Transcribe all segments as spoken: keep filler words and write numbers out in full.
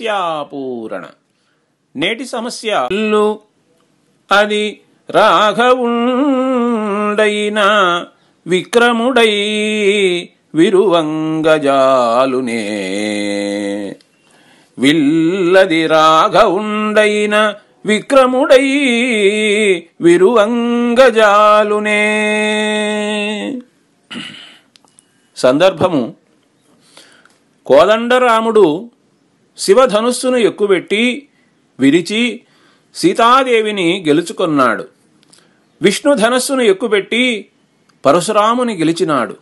సమస్యాపూరణ. నేటి సమస్య అది రాఘవుండైన విక్రముడై విరువంగజాలునే. విల్లది రాఘవుండైన విక్రముడై విరువంగజాలునే. సందర్భము: కోదండరాముడు శివధనుస్సును ఎక్కుబెట్టి విరిచి సీతాదేవిని గెలుచుకొన్నాడు. విష్ణు ధనస్సును ఎక్కుబెట్టి పరశురాముని గెలిచినాడు.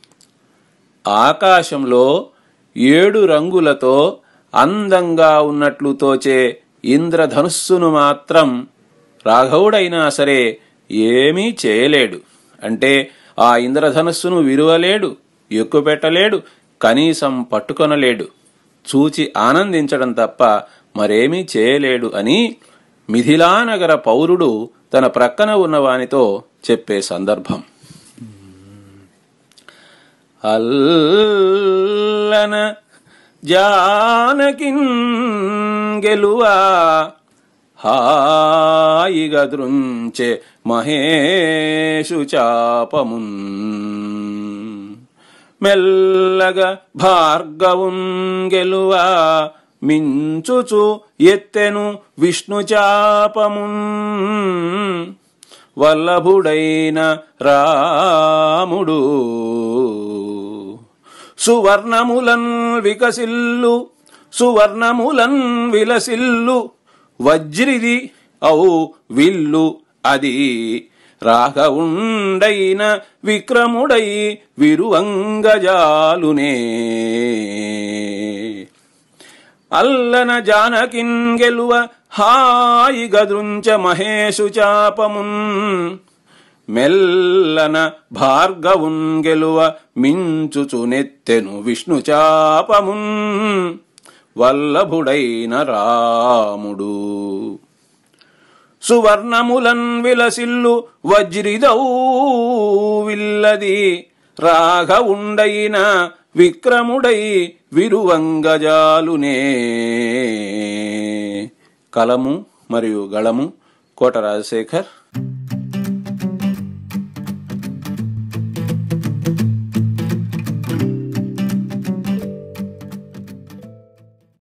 ఆకాశంలో ఏడు రంగులతో అందంగా ఉన్నట్లు తోచే ఇంద్రధనుస్సును మాత్రం రాఘవుడైనా సరే ఏమీ చేయలేడు. అంటే ఆ ఇంద్రధనుస్సును విరువలేడు, ఎక్కుపెట్టలేడు, కనీసం పట్టుకొనలేడు. చూచి ఆనందించడం తప్ప మరేమీ చేయలేడు అని మిథిలానగర పౌరుడు తన ప్రక్కన ఉన్నవానితో చెప్పే సందర్భం. అల్లన జానకిన్ గెలువా హాయిగా దృంచె మహేషు చాపమున్. మెల్లగా భార్గవున్ గెలువా మించుచు ఎత్తెను విష్ణు చాపమున్. వల్లభుడైన రాముడు సువర్ణములన్ వికసిల్లు సువర్ణములన్ విలసిల్లు వజ్రిది ఔ విల్లు అది రాఘవుండైన విక్రముడై విరువంగజాలునే. అల్లన జానకిన్ గెలువ హాయి గదృంచ మహేషు చాపమున్. మెల్లన భార్గవున్ గెలువ మించుచు నెత్తెను విష్ణు చాపమున్. వల్లభుడైన రాముడు సువర్ణములన్ విలసిల్లు వజ్రిదౌ విల్లది రాఘవుండైన విక్రముడై విరువంగజాలునే. కలము మరియు గళము కోట రాజశేఖర్.